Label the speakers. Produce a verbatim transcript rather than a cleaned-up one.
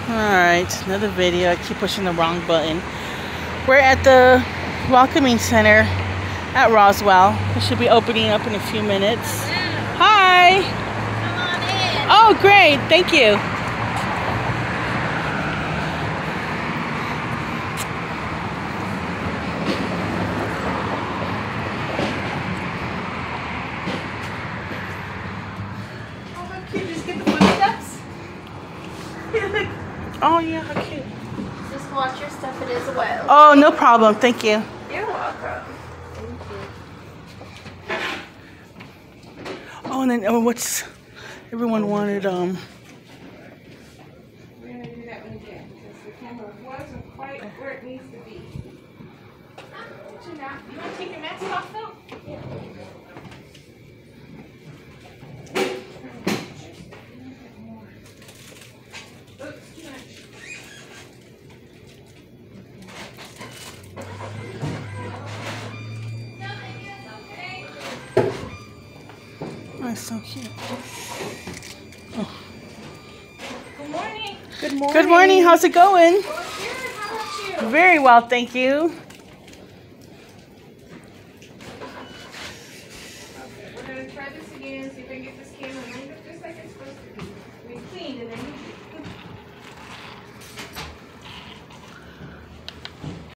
Speaker 1: Alright, another video. I keep pushing the wrong button. We're at the Welcoming Center at Roswell. It should be opening up in a few minutes. Hi!
Speaker 2: Come on in.
Speaker 1: Oh, great. Thank you.
Speaker 2: Oh, how cute. Just get the footsteps.
Speaker 1: Oh, yeah, how cute.
Speaker 2: Just watch your stuff. It is a well.
Speaker 1: Oh, no problem. Thank you.
Speaker 2: You're welcome. Thank you.
Speaker 1: Oh, and then oh, what's everyone wanted? Um.
Speaker 3: We're going to do that one again because the camera wasn't quite where it needs to be. You want to take your mask off though? Yeah. Oops, too much.
Speaker 1: That's so cute. Oh.
Speaker 3: Good morning.
Speaker 1: Good morning. Good morning. How's it going?
Speaker 3: Oh, good. How about you?
Speaker 1: Very well, thank you.
Speaker 3: Okay, we're going to try this again, see if I can get this camera moving.